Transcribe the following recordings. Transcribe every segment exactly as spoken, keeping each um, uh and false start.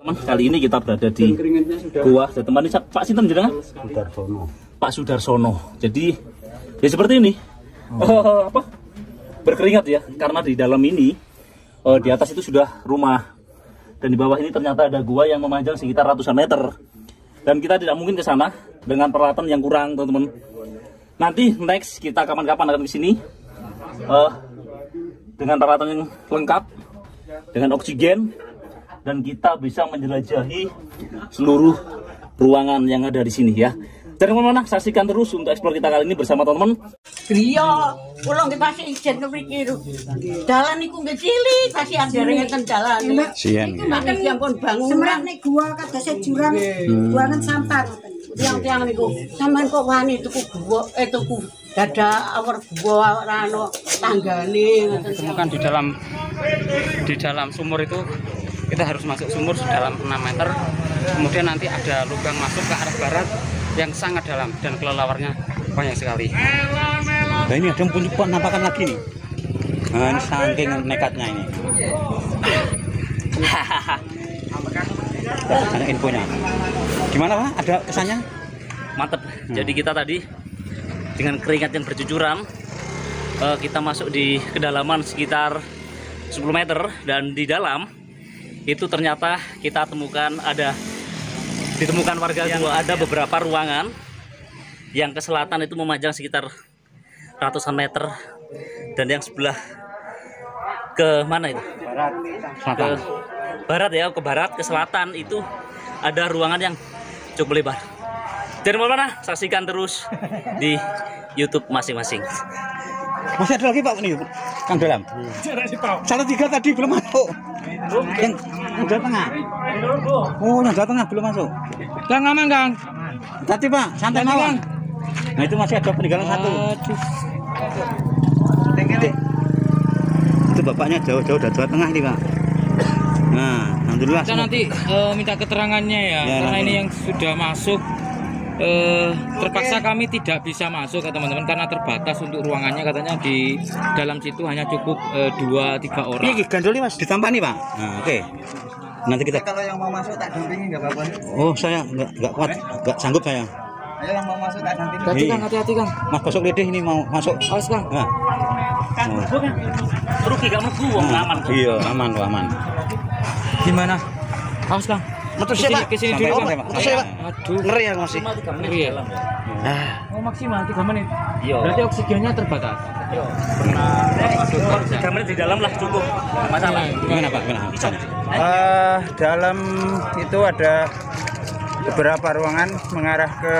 kawan-kawan, kali ini kita berada di Gua ditemani Pak Sinten jenengan? Sudarsono. Pak Sudarsono. Jadi ya seperti ini. Oh. Uh, apa? Berkeringat ya, karena di dalam ini uh, di atas itu sudah rumah dan di bawah ini ternyata ada gua yang memanjang sekitar ratusan meter. Dan kita tidak mungkin ke sana dengan peralatan yang kurang, teman-teman. Nanti next kita kapan-kapan akan ke sini uh, dengan peralatan yang lengkap, dengan oksigen, dan kita bisa menjelajahi seluruh ruangan yang ada di sini ya. Dan teman-teman, saksikan terus untuk eksplor kita kali ini bersama teman-teman. Iya, pulang kita kasih izin ke mriki. Dalan niku nggih cilik, kasih andherengken dalan. Sian. Makan yang pun bangun. Semerat nek gua kadose jurang, buangan sampah ngoten. Tiang-tiang niku sampean kok wani tuku gua eh tuku dada awar gua ora ana tanggane ngoten. Ditemukan di dalam di dalam sumur itu kita harus masuk sumur sedalam enam meter. Kemudian nanti ada lubang masuk ke arah barat yang sangat dalam dan kelelawarnya banyak sekali. Nah ini ada penampakan lagi nih. Nah, ini saking nekatnya ini. Ada infonya. Gimana Pak? Ada kesannya? Mantep. Hmm. Jadi kita tadi dengan keringat yang bercucuran, uh, kita masuk di kedalaman sekitar sepuluh meter, dan di dalam itu ternyata kita temukan ada ditemukan warga yang ada beberapa ruangan yang ke selatan itu memanjang sekitar ratusan meter, dan yang sebelah ke mana itu? Barat. Ke barat ya, ke barat, ke selatan itu ada ruangan yang cukup lebar. Jadi mana? Saksikan terus di YouTube masing-masing. Masih ada lagi Pak nih, Kang dalam. Salah tiga tadi belum masuk. Yang Jawa Tengah. Oh, yang Jawa Tengah belum masuk. Kang aman Kang. Tadi Pak, santai mawon. Nah itu masih ada peninggalan satu. Itu bapaknya jauh-jauh dari Jawa Tengah ini Pak. Nah, alhamdulillah. Kita nanti uh, minta keterangannya ya, ya karena nanti. Ini yang sudah masuk. Uh, terpaksa kami tidak bisa masuk ya teman-teman karena terbatas untuk ruangannya, katanya di dalam situ hanya cukup uh, dua tiga orang. Ini gandoli Mas ditampani Pak. Nah, oke. Okay. Nanti kita. Kalau yang mau masuk tak dampingi nggak apa-apa. Oh saya nggak nggak kuat, nggak sanggup saya. Ayo yang mau masuk tak dampingi. Hati Kang, hati-hati Kang. Mas Gosok Lidih ini mau masuk. Awas Kang. Nah. Rugi gak mlebu wong aman. Iya aman kok aman. Gimana? Awas Kang. Metu siapa? Kesini dulu Pak. Aduh, ngeri ya masih. Ngeri ya. Ah. Oh maksimal tiga menit. Iya. Berarti oksigennya terbatas. Iya. Pernah tiga menit di dalam lah cukup. Masalah. Gimana Pak? Gimana? Sana. Uh, dalam itu ada beberapa ruangan mengarah ke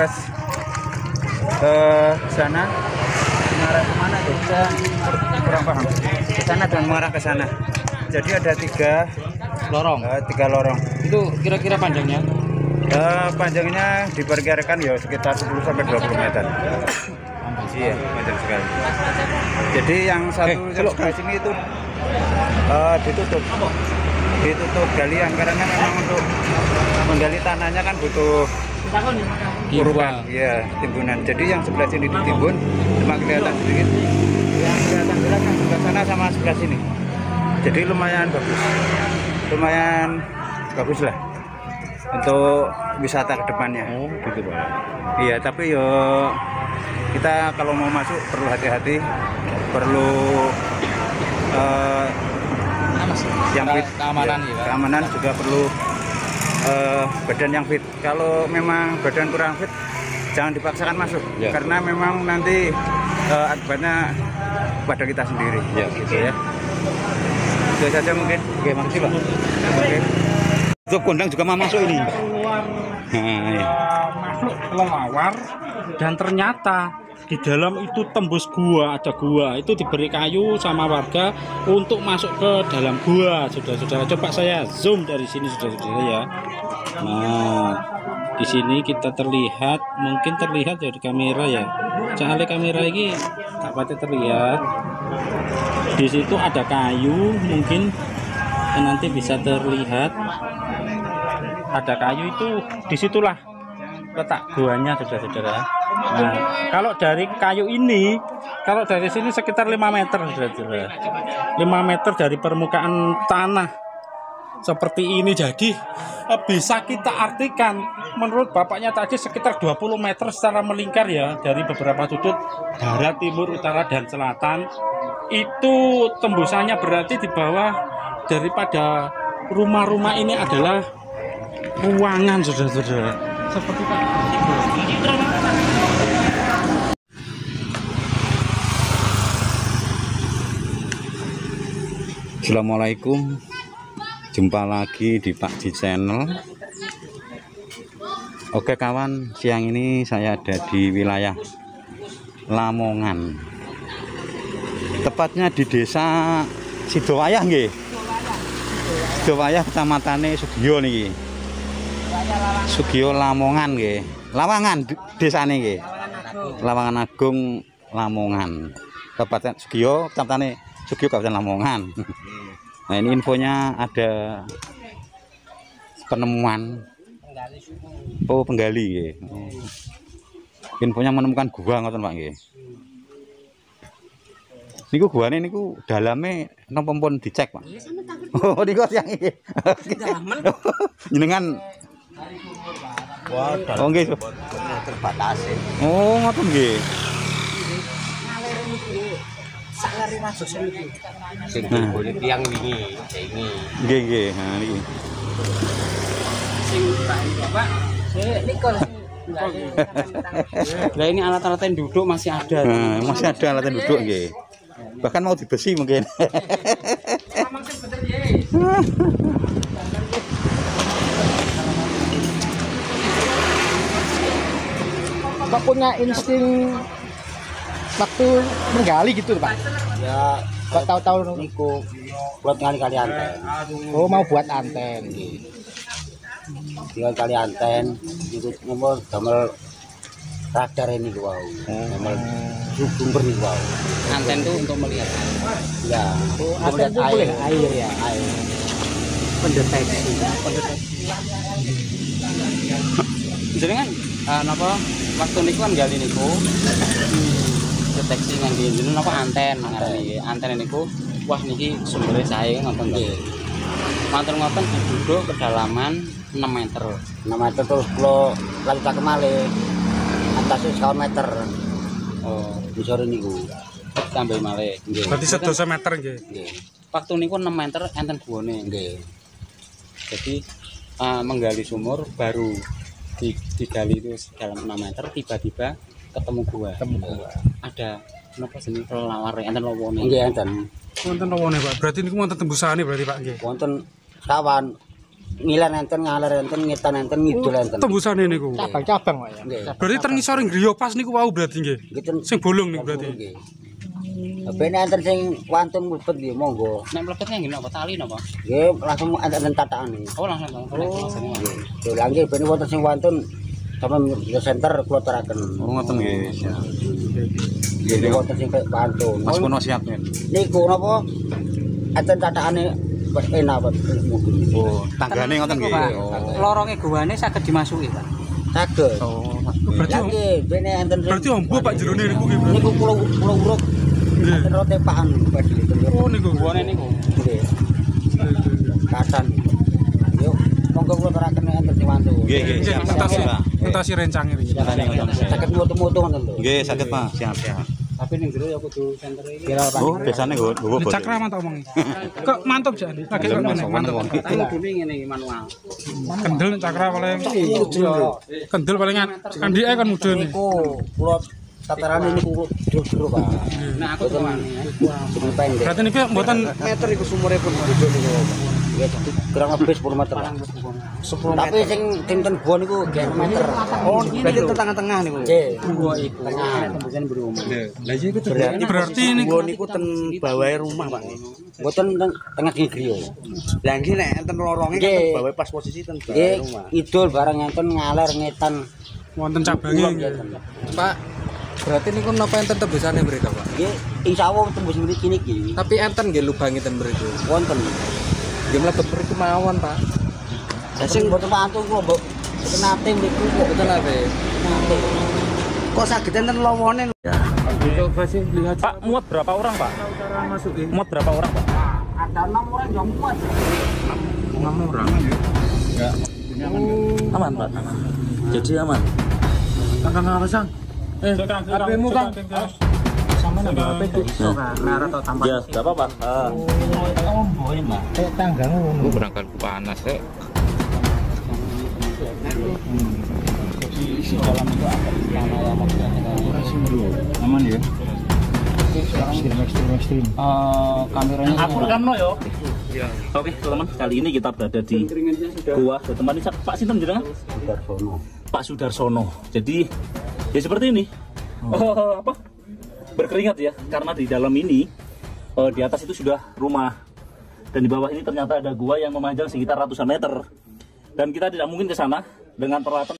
ke sana. Mengarah ke mana itu? Kurang paham. Ke sana dan mengarah ke sana. Jadi ada tiga lorong. Uh, tiga lorong. Itu kira-kira panjangnya? Uh, panjangnya diperkirakan ya sekitar sepuluh sampai dua puluh meter. Iya, meter sekali. Jadi yang satu eh, sebelah sini itu uh, ditutup. Ditutup galian karena memang untuk menggali tanahnya kan butuh urban, ya timbunan. Jadi yang sebelah sini ditimbun, cuma kelihatan sedikit. Yang kelihatan jelas kan sebelah sana sama sebelah sini. Jadi lumayan bagus, lumayan bagus lah untuk wisata ke depannya. Oh, gitu Pak. Iya, tapi yo kita kalau mau masuk perlu hati-hati, perlu uh, yang fit, keamanan ya, ya. Keamanan juga perlu uh, badan yang fit. Kalau memang badan kurang fit, jangan dipaksakan masuk, ya. Karena memang nanti uh, akibatnya pada kita sendiri. Ya, gitu ya. Itu saja mungkin. Oke, makasih Pak. Oke. Untuk kondang juga mau masuk ini. Nah, iya. Masuk kelelawar dan ternyata di dalam itu tembus gua, ada gua itu diberi kayu sama warga untuk masuk ke dalam gua. Saudara-saudara, coba saya zoom dari sini saudara-saudara ya. Nah, di sini kita terlihat, mungkin terlihat dari kamera ya. Cahaya kamera ini tak pati terlihat. Di situ ada kayu, mungkin nanti bisa terlihat. Ada kayu itu, disitulah letak guanya saudara-saudara. Nah, kalau dari kayu ini, kalau dari sini sekitar lima meter saudara-saudara. lima meter dari permukaan tanah. seperti ini. Jadi eh, bisa kita artikan menurut bapaknya tadi sekitar dua puluh meter secara melingkar ya, dari beberapa sudut barat, timur, utara, dan selatan. Itu tembusannya berarti di bawah daripada rumah-rumah ini adalah ruangan, saudara-saudara. Seperti tadi. Assalamualaikum, jumpa lagi di Pak Di Channel. Oke kawan, siang ini saya ada di wilayah Lamongan, tepatnya di desa Sidowayah nggih. Sidowayah kecamatannya Sugiyo niki. Sugiyo Lamongan nggih. Lawangan desane nggih. Lawangan Agung Lamongan. Kabupaten Sugiyo, kecamatannya Sugiyo Kabupaten Lamongan. Nah, ini infonya ada penemuan oh penggali nggih. Infonya menemukan gua ngoten Pak nggih. Niku guane niku dalame napa pun dicek Pak. Oh niku yang iki. Jenengan wah oh nggih terbatas. Oh ngoten nggih. Sakare rasos niku. Sing boleh tiang wingi, ini. Nggih nggih. Nah niki. Sing Bapak, niku Nah ini alat-alat yang duduk masih ada. Nah, masih ada alat yang duduk nggih. Bahkan mau dibesi mungkin. Pak punya insting waktu menggali gitu Pak? Ya, Pak tahu-tahu niku buat kali-kali anten. Oh mau buat anten gitu. Tinggal kali anten, itu nomor gambar radar ini wow, gambar sumber ini wow. Anten itu untuk melihat. Ya, Oh, untuk anten melihat itu boleh air, air ya. air. Pendeteksi. Pendeteksi. Jadi kan, uh, napa waktu niku kan gali niku deteksi nganti jeneng napa anten ngarani. Anten niku wah niki sumbernya saya ngoten nggih. Ngoten-ngoten diduduk kedalaman enam meter. enam meter terus kalau lagi tak kemale atasnya sekawan meter. Oh, Di sore niku. tambah malih. Nggih. Berarti sedoso meter nggih. Nggih. Waktu niku enam meter enten guane. Nggih. Jadi uh, menggali sumur baru di, digali itu dalam enam meter tiba-tiba ketemu gua. Ketemu gua. Ada napa jenenge kelawar enten lowone. Nggih enten. Wonten rawone Pak. Berarti niku wonten tembusane berarti Pak nggih. Wonten kawan ngiler enten ngaler enten ngetan enten ngidul enten. Tembusane niku. Cabang-cabang Pak ya. Nggih. Berarti terngisor griya pas niku wau berarti nggih. Gitu. Sing bolong niku berarti. Nggih. Ben enten sing wantun mlebet nggih monggo. Nek mlebetnya nggih napa tali napa? Nggih langsung enten tatakane. Oh langsung langsung. Nggih. Lha nggih ben wonten sing wantun sampeyan di center kula teraken. Oh ngoten nggih. Jadi wonten sing wantun. Mas pun siap nih. Niku napa enten tatakane enak Pak mungkin. Oh, tanggane ngoten nggih. Oh. Lorongnya guane saged dimasuki, Pak. Saged. Oh. Berarti Lha nggih ben enten sing berarti ombo Pak jerone niku nggih. berarti. niku kula kula urut. Enten ro tepakan Pak di itu. Oh niku. Guane niku. Nggih. Katan. Yuk, monggo kula teraken enten sing wantun. Nggih nggih. Nggih, Siap, entasi siap, Pak. entasi rencang ini. Saged mutu-mutu ngoten lho. Nggih, saged Pak. Siap siap. Tapi ning jero ya kudu center iki. Kira Pak. Oh, biasane nggo nggo bos. Cakra mantap omongi. Kok mantap jan. Lagi kok ngene mantap. Tapi kudune ngene iki manual. Kendel nek cakra paling kendel palingan andike kan mudun. Niku kula tataran niku jero Pak. Nek aku tuane. Sumur pendek. Berarti niku mboten Meter iku sumure pun gede niku. Ya kurang lebih sepuluh meter. sepuluh meter. Tapi sing dinten gua niku enam meter. Oh, berarti itu tengah-tengah niku. Nggih. Gua iku Tengah. tembusan berumur. Lah iya iku berarti berarti niku gua niku ten bawahe rumah, Pak. Mboten teng tengah griya. Lah nggih nek enten lorongnya kan ten bawahe pas posisi ten bawahe Nggih, rumah. idul barang enten ngaler ngetan. wonten cabange. Pak, berarti niku napa enten tembusane mriki, Pak? Nggih, insyaallah tembus mriki niki. Tapi enten nggih lubangi ten mriki. Wonten. Nggih mlebet mriki mawon, Pak. Lah sing mboten mantu kula mbok mboten nate mriku kok Betul nate. nate. Kok saged enten lowone? Coba sih lihat. Pak, muat berapa orang, Pak? Muat berapa orang, Pak? Ada enam orang yang muat. enam orang. Enggak. Aman, Pak. Aman. Jadi aman. Kang Kang apa sang? Eh, H P-mu Kang. Sama nama H P itu. Merah atau tambah. Ya, enggak apa-apa. Ah. Oh, boy, Mbak. Kayak tanggang ngono. Berangkat panas eh. Isi dalam itu apa? Tanah maksudnya aman ya. Ekstrim, ekstrim, ekstrim. Uh, kameranya Aku rekam lo yo. Ya. Oke, teman-teman, kali ini kita berada di gua ditemani Pak Sinten jenengan? Sudarsono. Pak Sudarsono. Jadi ya seperti ini. Oh, apa? Berkeringat ya, karena di dalam ini oh, di atas itu sudah rumah dan di bawah ini ternyata ada gua yang memanjang sekitar ratusan meter. Dan kita tidak mungkin ke sana dengan peralatan